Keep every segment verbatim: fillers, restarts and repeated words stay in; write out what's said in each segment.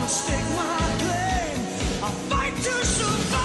stake my claim. I'll fight to survive.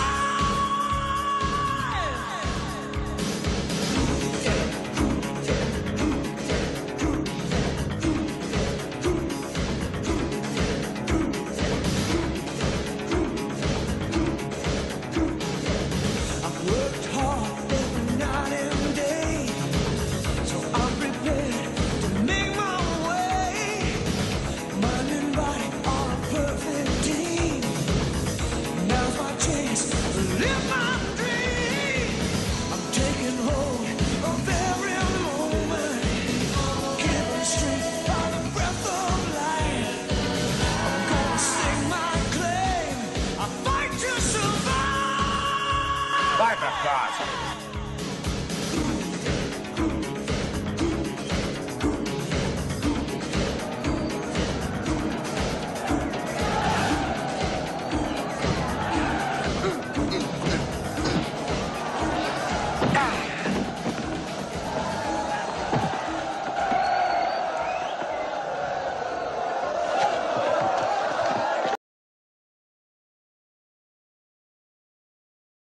I've worked hard every night and day, so I'm prepared to make my way. Mind and body are a perfect team. Now's my chance to live my dream. I'm taking hold of every moment, given strength by the breath of life. I'm gonna stake my claim. I fight to survive. Vai pra casa.